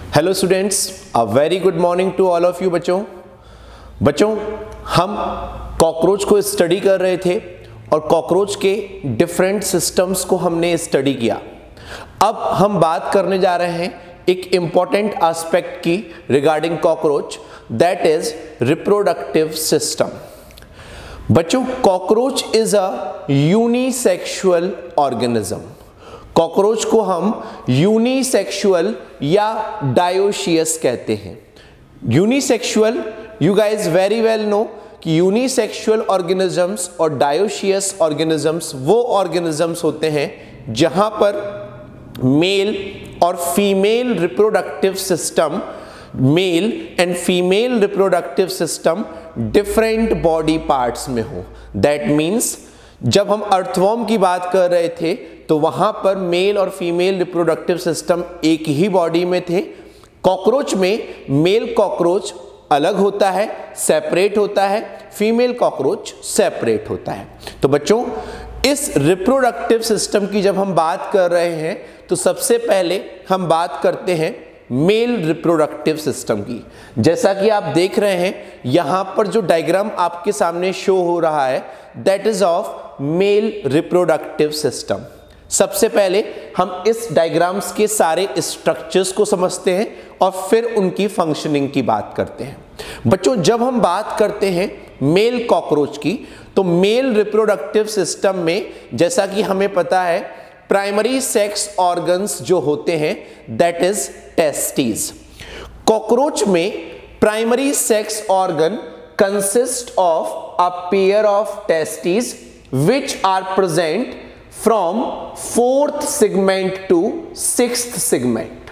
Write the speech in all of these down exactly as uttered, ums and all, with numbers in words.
Hello students, a very good morning to all of you. बच्चों बच्चों हम cockroach को स्टडी कर रहे थे और कॉकरोच के डिफरेंट सिस्टम्स को हमने स्टडी किया। अब हम बात करने जा रहे हैं एक इंपॉर्टेंट एस्पेक्ट की regarding cockroach, that is reproductive system. बच्चों, cockroach is a unisexual organism. Cockroach को हम यूनिसेक्सुअल या डायोशियस कहते हैं। Unisexual, you guys very well know कि यूनिसेक्सुअल ऑर्गेनिजम्स और डायोशियस ऑर्गेनिजम्स वो ऑर्गेनिजम्स होते हैं जहां पर मेल और female reproductive system, male and female reproductive system different body parts में हो। दैट मीन्स जब हम अर्थवॉर्म की बात कर रहे थे तो वहां पर मेल और फीमेल रिप्रोडक्टिव सिस्टम एक ही बॉडी में थे। कॉकरोच में मेल कॉकरोच अलग होता है, सेपरेट होता है, फीमेल कॉकरोच सेपरेट होता है। तो बच्चों, इस रिप्रोडक्टिव सिस्टम की जब हम बात कर रहे हैं तो सबसे पहले हम बात करते हैं मेल रिप्रोडक्टिव सिस्टम की। जैसा कि आप देख रहे हैं यहां पर जो डायग्राम आपके सामने शो हो रहा है, that is of male reproductive system. सबसे पहले हम इस डायग्राम्स के सारे स्ट्रक्चर्स को समझते हैं और फिर उनकी फंक्शनिंग की बात करते हैं। बच्चों, जब हम बात करते हैं मेल कॉकरोच की तो मेल रिप्रोडक्टिव सिस्टम में जैसा कि हमें पता है प्राइमरी सेक्स ऑर्गन्स जो होते हैं दैट इज टेस्टिस। कॉकरोच में primary sex organ consist of a pair of testis which are present from fourth segment to sixth segment.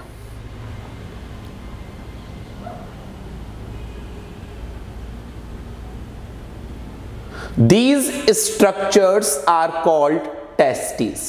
These structures are called testes.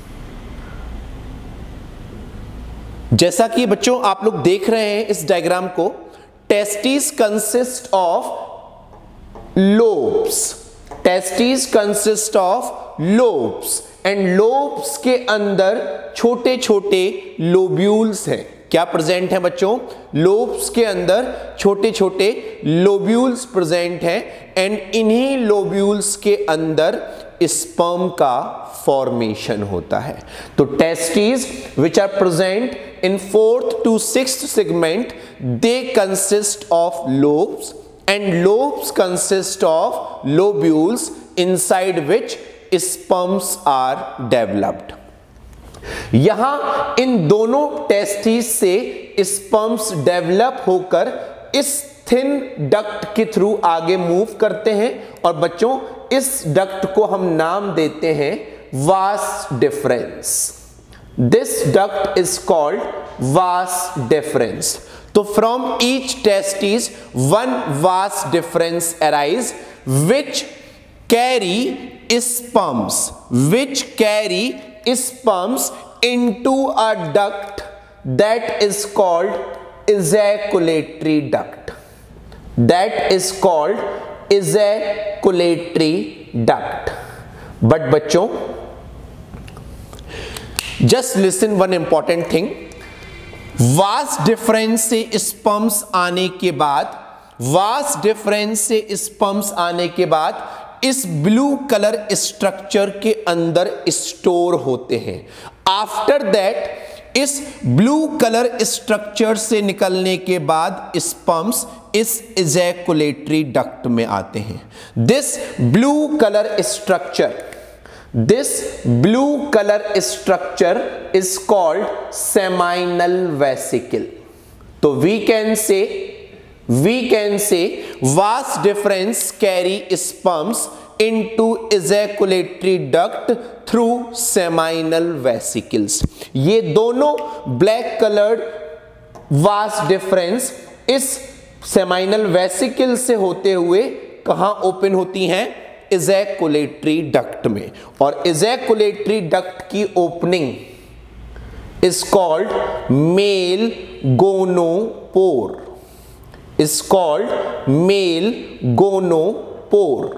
जैसा कि बच्चों आप लोग देख रहे हैं इस डायग्राम को, testis consist of lobes. Testis consist of lobes and lobes के अंदर छोटे छोटे लोब्यूल्स हैं। क्या प्रेजेंट है बच्चों? लोब्स के अंदर छोटे छोटे लोब्यूल्स प्रेजेंट हैं एंड इन्हीं लोब्यूल्स के अंदर स्पर्म का फॉर्मेशन होता है। तो testis which are present in fourth to sixth segment, they consist of lobes and lobes consist of lobules inside which sperms are developed. यहां इन दोनों टेस्टिस से स्पर्म्स डेवलप होकर इस थिन डक्ट के थ्रू आगे मूव करते हैं और बच्चों इस डक्ट को हम नाम देते हैं vas deferens. This duct is called vas deferens. तो from each testis one vas difference arise which carry sperms which carry sperms into a duct that is called ejaculatory duct. That is called ejaculatory duct. But बच्चों, just listen one important thing. Vas deferens से sperms आने के बाद वास deferens से sperms आने के बाद इस ब्लू कलर स्ट्रक्चर के अंदर स्टोर होते हैं। आफ्टर दैट इस ब्लू कलर स्ट्रक्चर से निकलने के बाद स्पर्म्स इस इजैकुलेटरी डक्ट में आते हैं। This blue colour structure This blue color structure is called seminal vesicle. So we can say we can say vas difference carry sperms into ejaculatory duct through seminal vesicles. ये दोनों black colored vas difference इस seminal vesicle से होते हुए कहां open होती हैं? Ejaculatory duct में। और इजैकुलेटरी डक्ट की opening is called male gonopore, is called male gonopore.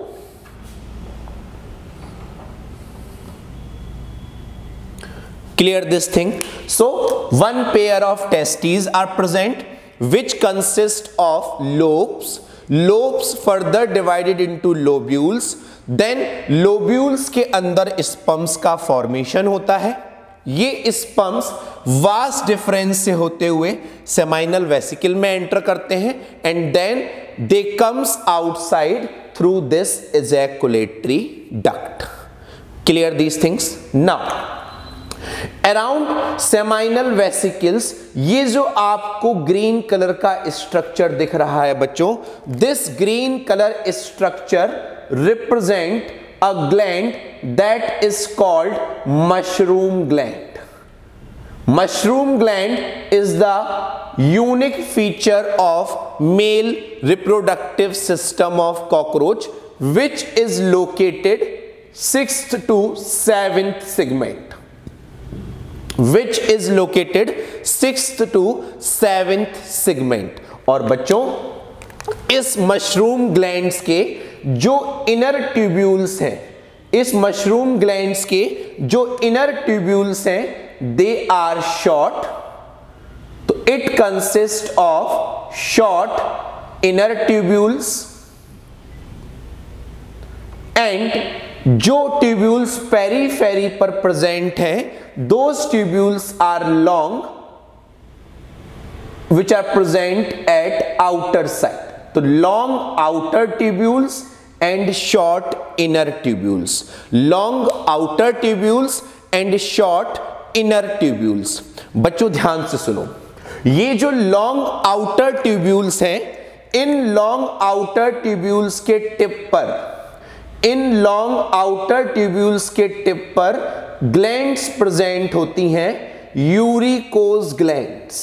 Clear this thing. So one pair of testes are present which consist of lobes. Lobes further divided into lobules. Then lobules के अंदर sperms का formation होता है. ये sperms vast difference से होते हुए seminal vesicle में एंटर करते हैं and then they comes outside through this ejaculatory duct. Clear these things. Now around seminal vesicles, ये जो आपको ग्रीन कलर का स्ट्रक्चर दिख रहा है बच्चों, this green colour structure represent a gland that is called mushroom gland. Mushroom gland is the unique feature of male reproductive system of cockroach which is located sixth to seventh segment. Which is located sixth to seventh segment. और बच्चों इस mushroom glands के जो inner tubules हैं, इस mushroom glands के जो inner tubules हैं, दे आर शॉर्ट. तो it consist of short inner tubules and जो ट्यूब्यूल्स पेरीफेरी पर प्रेजेंट हैं, those tubules are long which are present at outer side. तो long outer tubules and short inner tubules. Long outer tubules and short inner tubules. बच्चों ध्यान से सुनो, ये जो long outer tubules हैं, इन long outer tubules के टिप पर, इन long outer tubules के टिप पर glands present होती हैं, यूरिकोज glands.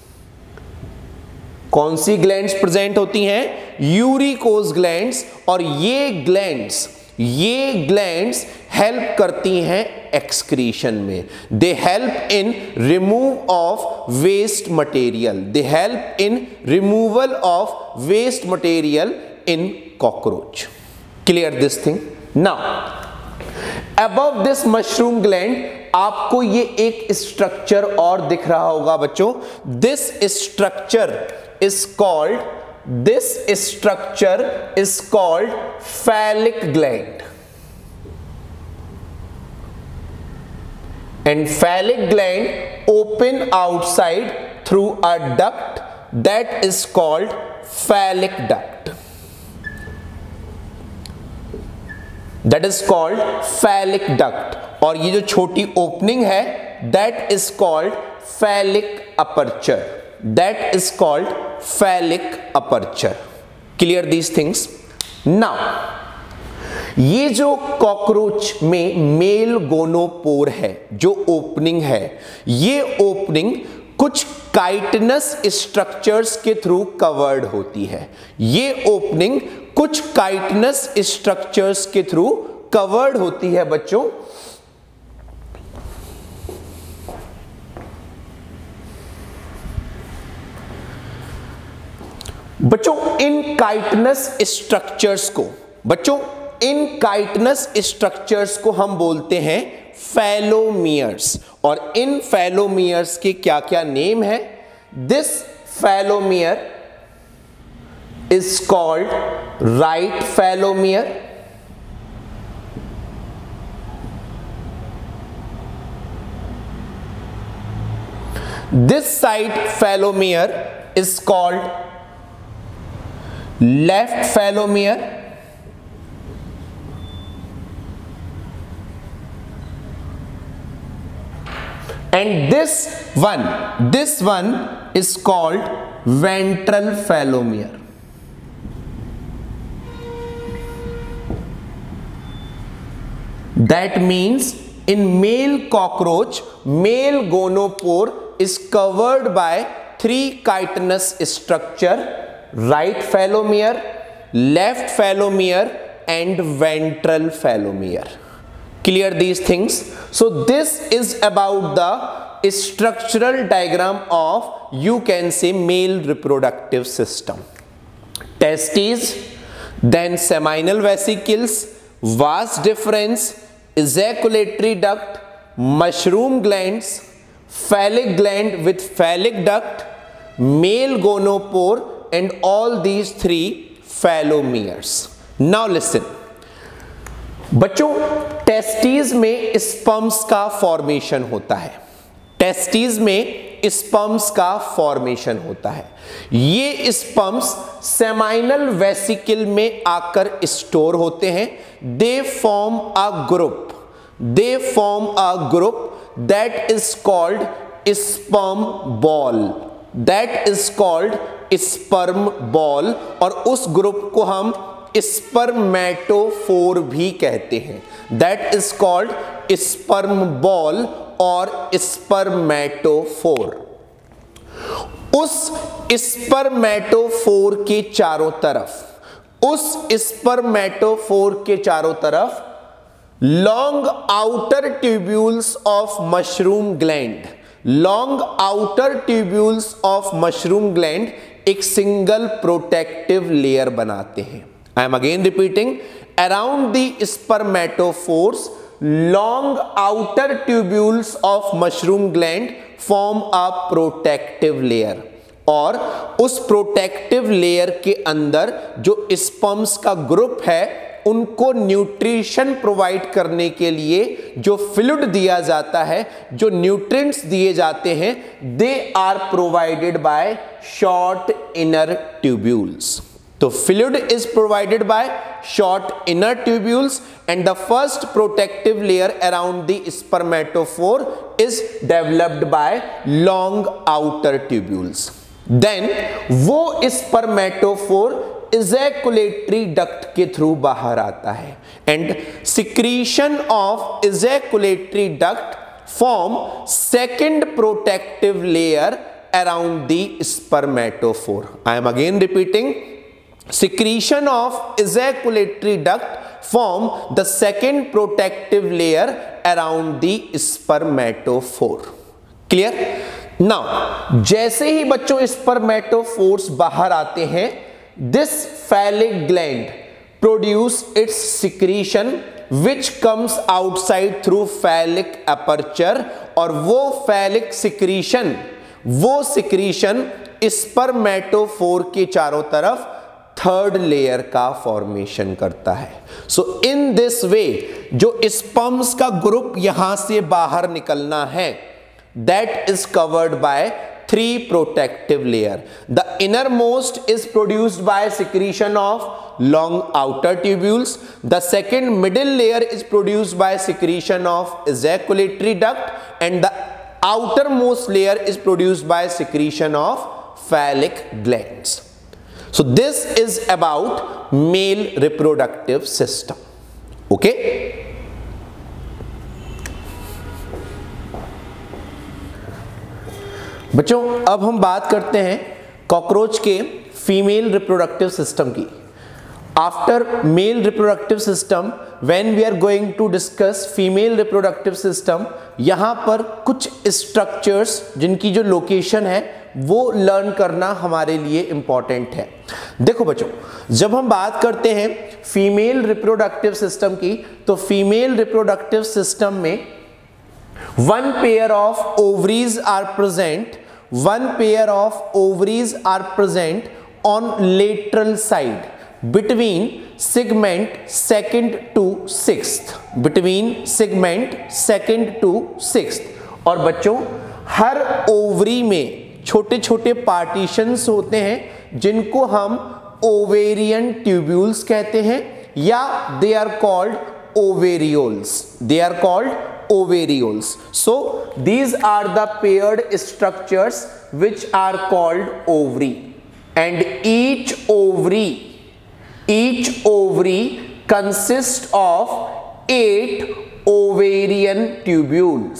कौन सी ग्लैंड्स प्रेजेंट होती हैं? Uricose glands. और ये ग्लैंड्स ये ग्लैंड्स हेल्प करती हैं एक्सक्रीशन में. They help in remove of waste material. They help in removal of waste material in cockroach. Clear this thing. Now above this mushroom gland आपको ये एक स्ट्रक्चर और दिख रहा होगा बच्चों. This structure is called this structure is called phallic gland, and phallic gland open outside through a duct that is called phallic duct. That is called phallic duct. और ये जो छोटी ओपनिंग है that is called phallic aperture. That is called phallic aperture. Clear these things. Now ये जो cockroach में mail gonopore है, जो ओपनिंग है, ये ओपनिंग कुछ काइटनस स्ट्रक्चर्स के थ्रू कवर्ड होती है. ये ओपनिंग कुछ काइटनस स्ट्रक्चर्स के थ्रू कवर्ड होती है बच्चों. बच्चों इन काइटनस स्ट्रक्चर्स को बच्चों इन काइटनस स्ट्रक्चर्स को हम बोलते हैं फैलोमियर्स. और इन फैलोमियर्स के क्या क्या नेम है? This phallomere is called right phallomere, this side phallomere is called left phallomere, and this one this one is called ventral phallomere. That means in male cockroach, male gonopore is covered by three chitinous structure: right phallomere, left phallomere and ventral phallomere. Clear these things. So this is about the structural diagram of, you can say, male reproductive system. Testes, then seminal vesicles, vas deferens, ejaculatory duct, mushroom glands, phallic gland with phallic duct, male gonopore, and all these three phallomeres. Now listen, बच्चों testis में sperms का formation होता है, testis में sperms का formation होता है। ये स्पर्म्स सेमाइनल वेसिकल में आकर स्टोर होते हैं। They form a group, they form a group that is called sperm ball, that is called sperm ball, और उस ग्रुप को हम स्पर्मेटोफोर भी कहते हैं। That is called sperm ball और स्पर्मेटोफोर। उस स्पर्मेटोफोर के चारों तरफ, उस स्पर्मेटोफोर के चारों तरफ long outer tubules of mushroom gland, long outer tubules of mushroom gland एक सिंगल प्रोटेक्टिव लेयर बनाते हैं। I am again repeating, around the spermatophores long outer tubules of mushroom gland form a protective layer, और उस protective layer के अंदर जो sperms का group है उनको न्यूट्रिशन प्रोवाइड करने के लिए जो फ्लूइड दिया जाता है, जो न्यूट्रिएंट्स दिए जाते हैं, they are provided by short inner tubules. तो fluid is provided by short inner tubules and the first protective layer around the spermatophore is developed by long outer tubules. Then वो spermatophore ejaculatory duct के थ्रू बाहर आता है and secretion of ejaculatory duct form second protective layer around the spermatophore. I am again repeating, secretion of ejaculatory duct form the second protective layer around the spermatophore. Clear? Now जैसे ही बच्चों spermatophores बाहर आते हैं, this phallic gland produce its secretion which comes outside through phallic aperture, और वो phallic secretion, वो secretion spermatophore के चारों तरफ थर्ड लेयर का फॉर्मेशन करता है। सो इन दिस वे जो स्पर्म्स का ग्रुप यहां से बाहर निकलना है, that is covered by three protective layer. The inner most is produced by secretion of long outer tubules, the second middle layer is produced by secretion of ejaculatory duct, and the outermost layer is produced by secretion of phallic glands. So this is about male reproductive system. Okay? बच्चों अब हम बात करते हैं cockroach के female reproductive system की। After male reproductive system, when we are going to discuss female reproductive system, यहां पर कुछ स्ट्रक्चर्स जिनकी जो लोकेशन है वो लर्न करना हमारे लिए इंपॉर्टेंट है। देखो बच्चों, जब हम बात करते हैं फीमेल रिप्रोडक्टिव सिस्टम की, तो फीमेल रिप्रोडक्टिव सिस्टम में one pair of ovaries are present, one pair of ovaries are present on lateral side between segment second to sixth, between segment second to sixth। और बच्चों हर ovary में छोटे छोटे partitions होते हैं जिनको हम ओवेरियन ट्यूब्यूल्स कहते हैं, या they are called ovarioles, they are called ovarioles. So these are the paired structures which are called ovary, and each ovary Each ovary consists of eight ovarian tubules.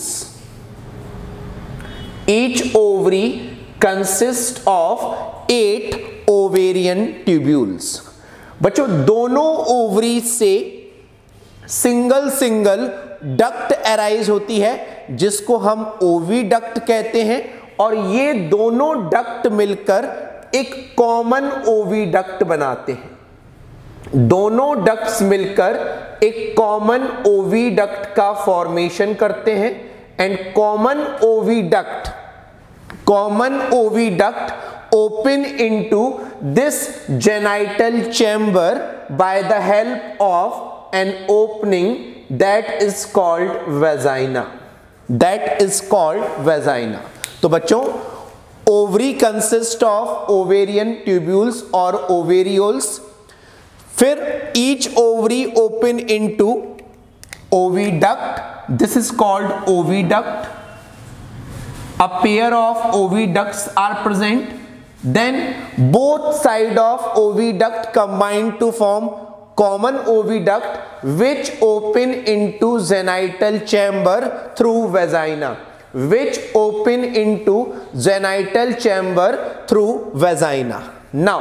Each ovary consists of eight ovarian tubules. बच्चों दोनों ovary से single single duct arise होती है जिसको हम oviduct कहते हैं, और ये दोनों डक्ट मिलकर एक कॉमन ओविडक्ट बनाते हैं। दोनों डक्ट्स मिलकर एक कॉमन ओविडक्ट का फॉर्मेशन करते हैं, and common oviduct, common oviduct open into this genital chamber by the help of an opening that is called vagina, that is called vagina. तो बच्चों ovary consist of ovarian tubules और ovarioles, फिर each ovary open into oviduct, this is called oviduct. A pair of oviducts are present, then both side of oviduct combine to form common oviduct which open into genital chamber through vagina, which open into genital chamber through vagina. Now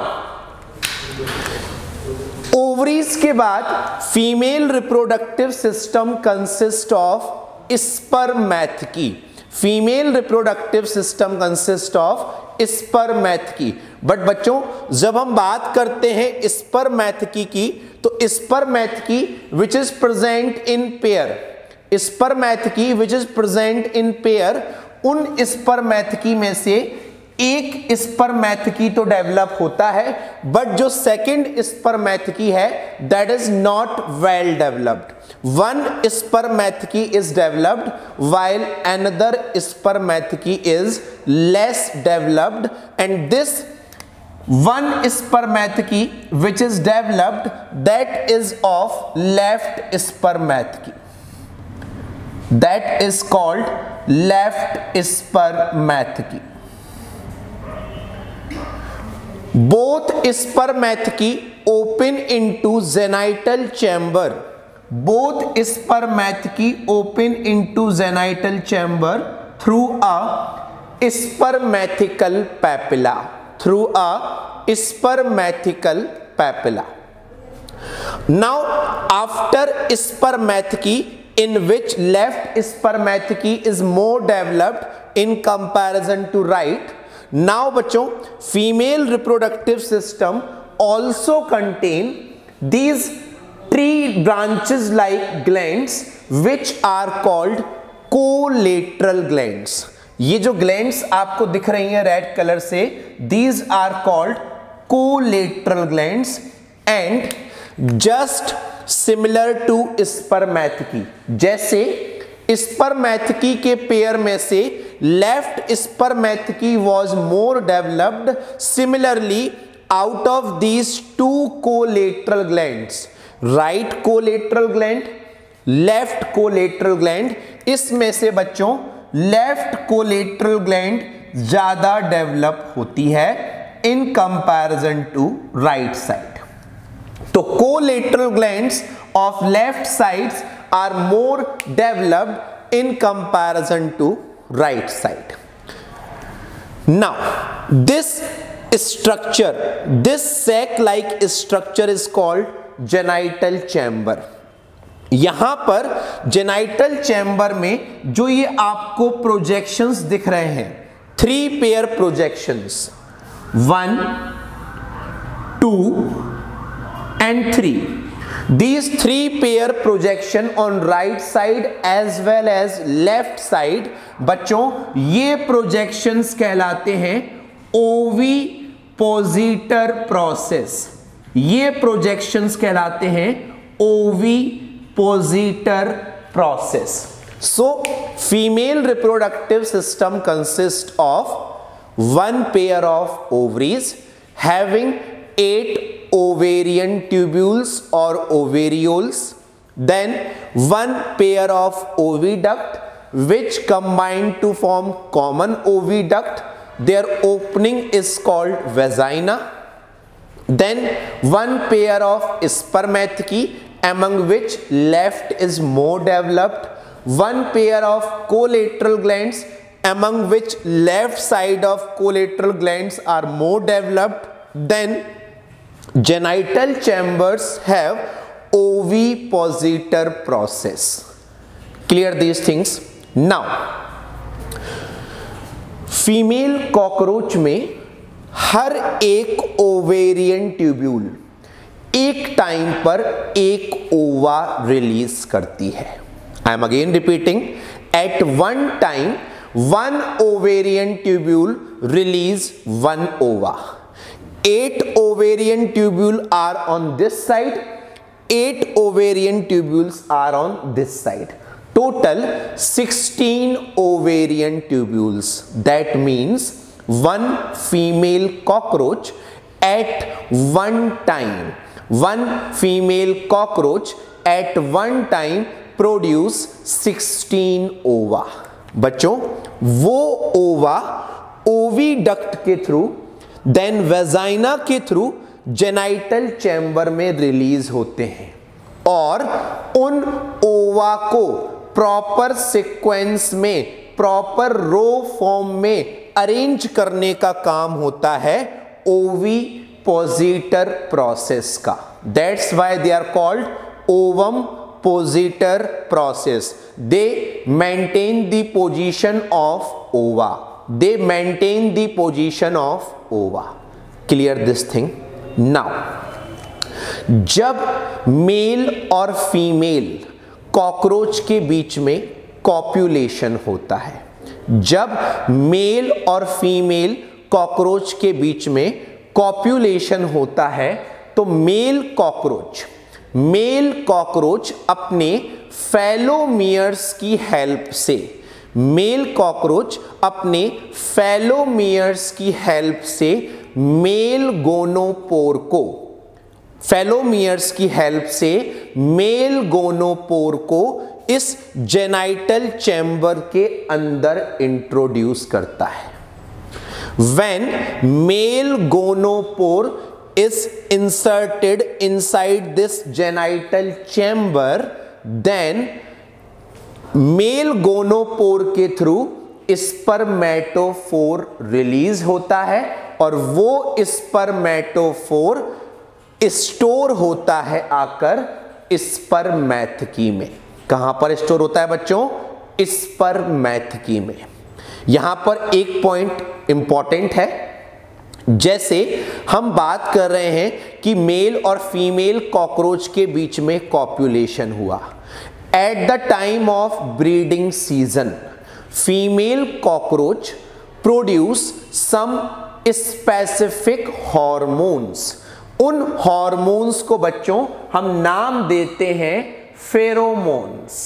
ovaries के बाद female reproductive system consist of spermathecae. Female reproductive system consist of spermathecae. But बच्चों जब हम बात करते हैं spermathecae की, तो spermathecae which is present in pair, spermathecae which is present in pair, उन स्पर्मेथेकी में से एक स्पर्मेथेकी तो डेवलप होता है, बट जो सेकंड स्पर्मेथेकी है that is not well developed. One spermathecae is developed while another spermathecae is less developed, and this one spermathecae which is developed that is of left spermathecae, that is called left spermathecae. Both spermathecae open into genital chamber. Both spermathecae open into genital chamber through a spermathical papilla, through a spermathical papilla. Now after spermathecae, in which left spermathecae is more developed in comparison to right. Now बच्चों female reproductive system also contain these tree branches like glands which are called collateral glands. ये जो glands आपको दिख रही हैं red colour से, these are called collateral glands and just similar to spermathecae. जैसे spermathecae के पेयर में से left spermathecae was more developed, similarly out of these two collateral glands, right collateral gland, left collateral gland, इसमें से बच्चों left collateral gland ज्यादा develop होती है in comparison to right side. तो collateral glands of left sides are more developed in comparison to right side. Now this structure, this sac like structure is called genital chamber. यहां पर genital chamber में जो ये आपको projections दिख रहे हैं, three pair projections, one, two and three. These three pair projection on right side as well as left side, बच्चों ये projections कहलाते हैं ovipositor process. ये projections कहलाते हैं ovipositor process. So female reproductive system consists of one pair of ovaries having eight ovarian tubules or ovarioles, then one pair of oviduct which combine to form common oviduct. Their opening is called vagina. Then one pair of spermathecae, among which left is more developed. One pair of collateral glands, among which left side of collateral glands are more developed. Then genital chambers have ovipositor process. Clear these things? Now female cockroach में हर एक ovarian tubule एक time पर एक ओवा release करती है. I am again repeating, At one time, one ovarian tubule release one ova. Eight ovarian tubules are on this side. Eight ovarian tubules are on this side. Total sixteen ovarian tubules. That means one female cockroach at one time, one female cockroach at one time produce sixteen ova. बच्चों वो ova oviduct के थ्रू then vagina के थ्रू genital chamber में release होते हैं और उन ओवा को प्रॉपर सीक्वेंस में, प्रॉपर रो फॉर्म में अरेंज करने का काम होता है ओविपोजिटर प्रोसेस का. That's why they are called ovum positor process. They maintain the position of ova. They maintain the position of ova. Clear this thing. Now जब male और female cockroach के बीच में कॉप्यूलेशन होता है, जब मेल और फीमेल कॉकरोच के बीच में कॉप्यूलेशन होता है तो मेल कॉकरोच मेल कॉकरोच अपने फेलोमियर्स की हेल्प से मेल कॉकरोच अपने फेलोमियर्स की हेल्प से मेल गोनोपोर को फेलोमियर्स की हेल्प से मेल गोनोपोर को इस जेनाइटल चैम्बर के अंदर इंट्रोड्यूस करता है. When male gonopore is inserted inside this genital chamber, then male gonopore के थ्रू स्पर्मेटोफोर रिलीज होता है और वो स्पर्मेटोफोर स्टोर होता है आकर स्पर्मैथकी में. कहां पर स्टोर होता है बच्चों? स्पर्मैथकी में. यहां पर एक पॉइंट इंपॉर्टेंट है. जैसे हम बात कर रहे हैं कि मेल और फीमेल कॉकरोच के बीच में कॉप्यूलेशन हुआ. At the time of breeding season female cockroach produce some specific hormones. उन हॉर्मोन्स को बच्चों हम नाम देते हैं फेरोमोन्स.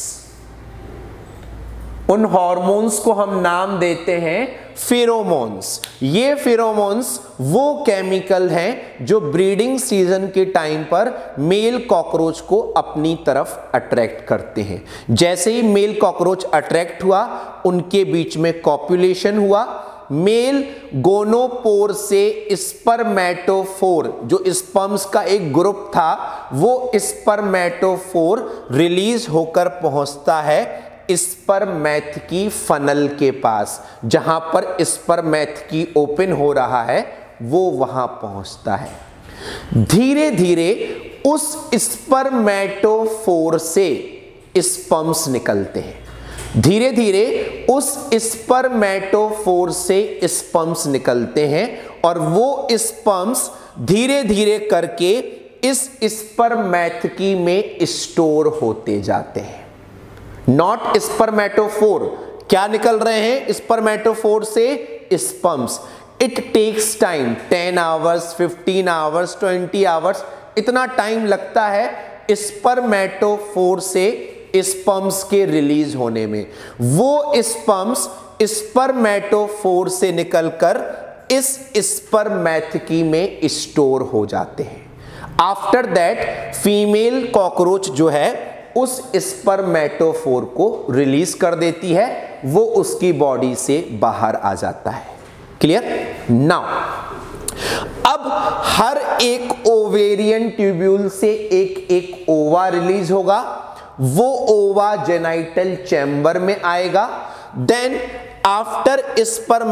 उन हॉर्मोन्स को हम नाम देते हैं फेरोमोन्स. ये फेरोमोन्स वो केमिकल हैं जो ब्रीडिंग सीजन के टाइम पर मेल कॉकरोच को अपनी तरफ अट्रैक्ट करते हैं. जैसे ही मेल कॉकरोच अट्रैक्ट हुआ, उनके बीच में कॉप्यूलेशन हुआ. मेल गोनोपोर से स्पर्मेटोफोर, जो स्पर्म्स का एक ग्रुप था, वो स्पर्मेटोफोर रिलीज होकर पहुंचता है स्पर्मैथकी फनल के पास. जहां पर स्पर्मैथकी ओपन हो रहा है वो वहां पहुंचता है. धीरे धीरे उस स्पर्मेटोफोर से स्पर्म्स निकलते हैं. धीरे धीरे उस स्पर्मेटोफोर से स्पर्म्स निकलते हैं और वो स्पर्म्स धीरे धीरे करके इस स्पर्मैथकी में स्टोर होते जाते हैं. Not spermatophore. क्या निकल रहे हैं स्पर्मेटोफोर से? Sperms. It takes time. Ten hours, fifteen hours, twenty hours, इतना टाइम लगता है स्पर्मेटोफोर से स्पर्म्स के रिलीज होने में. वो स्पर्म्स स्पर्मेटोफोर से निकलकर इस स्पर्मैथकी में स्टोर हो जाते हैं. आफ्टर दैट फीमेल कॉकरोच जो है उस स्पर्मेटोफोर को रिलीज कर देती है. वो उसकी बॉडी से बाहर आ जाता है. क्लियर? नाउ अब हर एक ओवेरियन ट्यूब्यूल से एक एक ओवा रिलीज होगा. वो ओवा जेनाइटल चैम्बर में आएगा. देन आफ्टर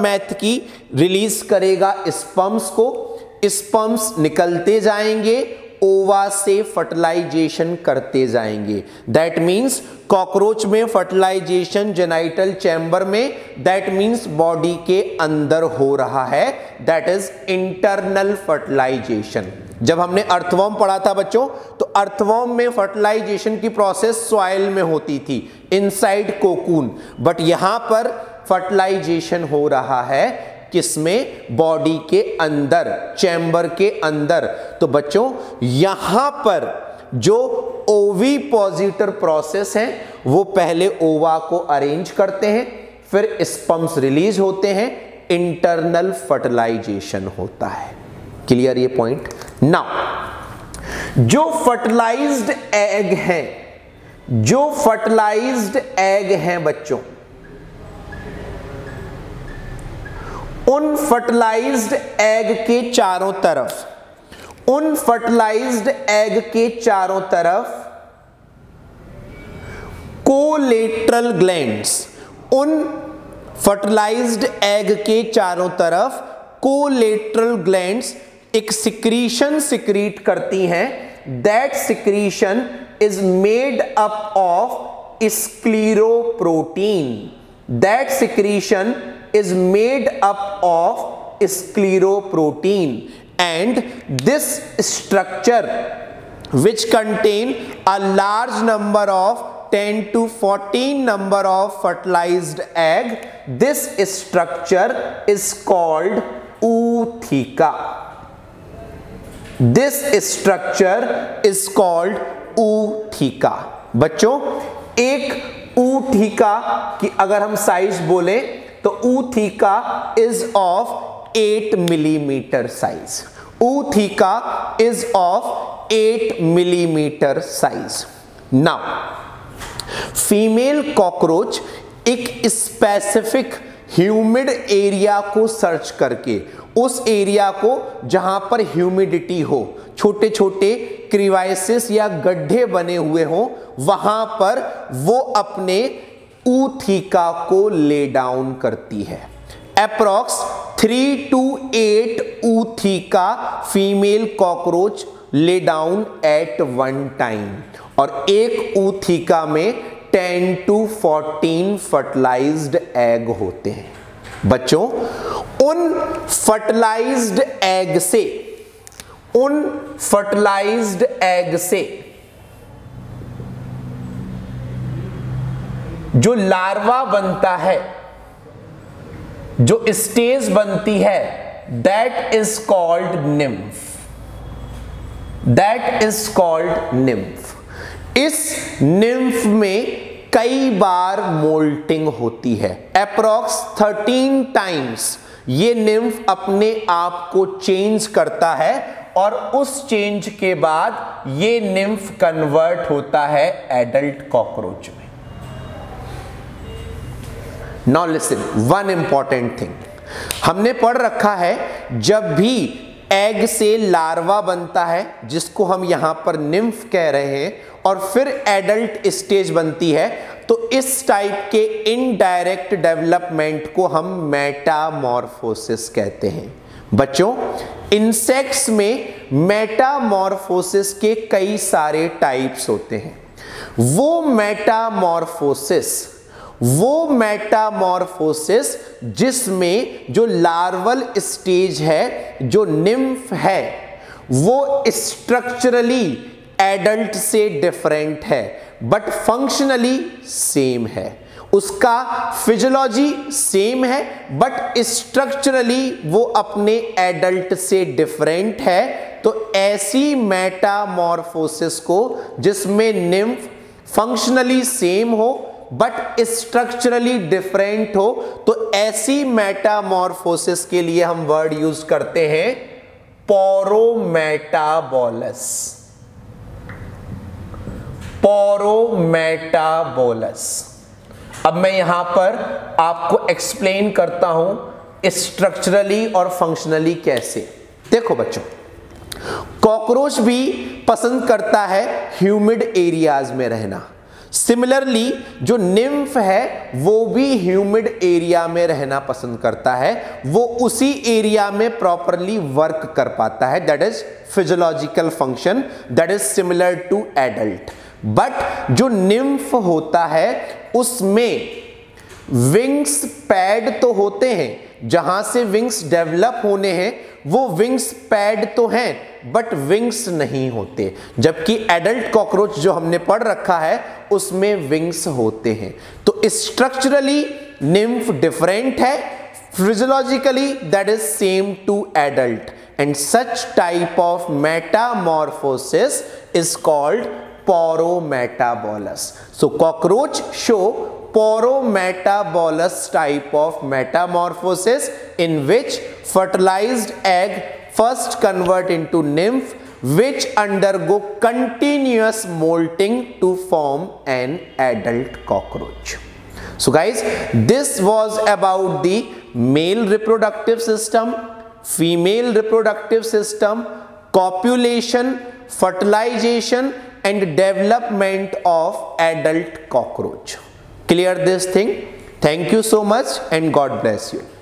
स्पर्मैथकी रिलीज करेगा स्पर्म्स को. स्पर्म्स निकलते जाएंगे ओवा से फर्टिलाइजेशन करते जाएंगे। दैट मीन्स कॉकरोच में फर्टिलाइजेशन जेनाइटल चैम्बर में, दैट मीन्स बॉडी के अंदर हो रहा है, दैट इज इंटरनल फर्टिलाइजेशन। जब हमने अर्थवर्म पढ़ा था बच्चों, तो अर्थवर्म में फर्टिलाइजेशन की प्रोसेस सॉइल में होती थी, इनसाइड कोकून, बट यहां पर फर्टिलाइजेशन हो रहा है किसमें? बॉडी के अंदर, चैम्बर के अंदर। तो बच्चों यहां पर जो ओविपोजिटर प्रोसेस है वो पहले ओवा को अरेंज करते हैं, फिर स्पर्म्स रिलीज होते हैं, इंटरनल फर्टिलाइजेशन होता है। क्लियर ये पॉइंट? नाउ जो फर्टिलाइज्ड एग है, जो फर्टिलाइज्ड एग हैं बच्चों, उन फर्टिलाइज्ड एग के चारों तरफ, उन फर्टिलाइज्ड एग के चारों तरफ कोलेटरल ग्लैंड्स, उन फर्टिलाइज्ड एग के चारों तरफ कोलेटरल ग्लैंड्स एक सिक्रीशन सिक्रीट करती हैं। That secretion is made up of scleroprotein. That secretion is made up of scleroprotein, and this structure which contain a large number of ten to fourteen number of fertilized egg, this structure is called ootheca. This structure is called ootheca. बच्चों एक ootheca की अगर हम size बोले तो ootheca is of eight millimeter size. ootheca is of eight millimeter size. Now, female cockroach एक specific humid area को search करके, उस एरिया को जहां पर ह्यूमिडिटी हो, छोटे छोटे क्रीवाइसिस या गड्ढे बने हुए हो, वहां पर वो अपने ootheca को ले डाउन करती है। Approx three to eight ootheca female cockroach lay down at one time, और एक ootheca में ten to fourteen fertilised egg होते हैं। बच्चों उन फर्टिलाइज्ड एग से, उन फर्टिलाइज्ड एग से जो लार्वा बनता है, जो स्टेज बनती है, that is called nymph. That is called nymph. इस निम्फ में कई बार मोल्टिंग होती है। अप्रॉक्स थर्टीन टाइम्स ये निम्फ अपने आप को चेंज करता है, और उस चेंज के बाद ये निम्फ कन्वर्ट होता है एडल्ट कॉकरोच में। Now listen, one important thing, हमने पढ़ रखा है जब भी एग से लार्वा बनता है, जिसको हम यहां पर निम्फ कह रहे हैं, और फिर एडल्ट स्टेज बनती है, तो इस टाइप के इनडायरेक्ट डेवलपमेंट को हम मेटामॉर्फोसिस कहते हैं। बच्चों इंसेक्ट्स में मेटामॉर्फोसिस के कई सारे टाइप्स होते हैं। वो मेटामॉर्फोसिस वो मेटामॉर्फोसिस जिसमें जो लार्वल स्टेज है, जो निम्फ है, वो स्ट्रक्चरली एडल्ट से डिफरेंट है, बट फंक्शनली सेम है। उसका फिजियोलॉजी सेम है, बट स्ट्रक्चरली वो अपने एडल्ट से डिफरेंट है। तो ऐसी मेटामॉर्फोसिस को जिसमें निम्फ फंक्शनली सेम हो बट स्ट्रक्चरली डिफरेंट हो, तो ऐसी मेटामॉर्फोसिस के लिए हम वर्ड यूज करते हैं पोरोमेटाबोलस। पोरोमेटाबोलस। अब मैं यहां पर आपको एक्सप्लेन करता हूं स्ट्रक्चरली और फंक्शनली कैसे। देखो बच्चों, कॉकरोच भी पसंद करता है ह्यूमिड एरियाज में रहना। सिमिलरली जो निम्फ है वो भी ह्यूमिड एरिया में रहना पसंद करता है, वो उसी एरिया में प्रॉपरली वर्क कर पाता है, that is physiological function that is similar to adult. But जो निम्फ होता है उसमें विंग्स पैड तो होते हैं, जहां से विंग्स डेवलप होने हैं वो विंग्स पैड तो हैं बट विंग्स नहीं होते, जबकि एडल्ट कॉकरोच जो हमने पढ़ रखा है उसमें विंग्स होते हैं। तो स्ट्रक्चरली निम्फ डिफरेंट है, physiologically that is same to adult, and such type of metamorphosis is called porometabolous. So cockroach show porometabolous type of metamorphosis in which fertilized egg first convert into nymph, which undergo continuous molting to form an adult cockroach. So guys, this was about the male reproductive system, female reproductive system, copulation, fertilization and development of adult cockroach. Clear this thing? Thank you so much and God bless you.